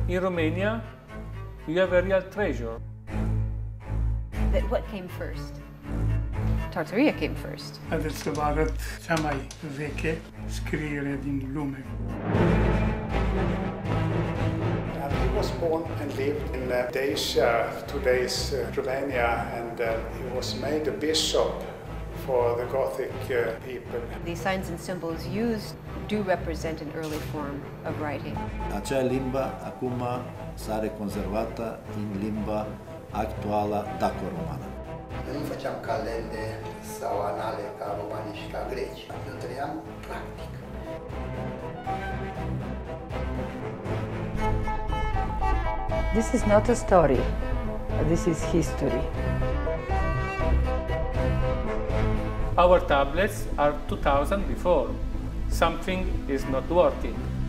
In Romania, you have a real treasure. What came first? Tartaria came first. Haideți să vă arăt cea mai veche scriere din lume. He was born and lived in Dacia, today's Romania, and he was made a bishop for the Gothic people. The signs and symbols used do represent an early form of writing. Acea limbă acum s-a conservată în limba actuală daco-romană. Eu nu făceam calende sau anale ca romanii și ca greci. Eu trăiam practic. This is not a story. This is history. Our tablets are 2000 before. Something is not working.